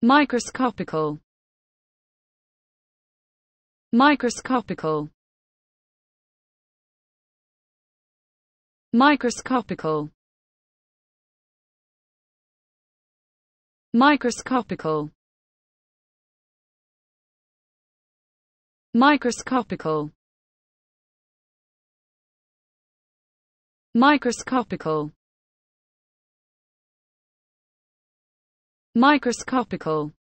microscopical, microscopical, microscopical, microscopical, microscopical, microscopical, microscopical,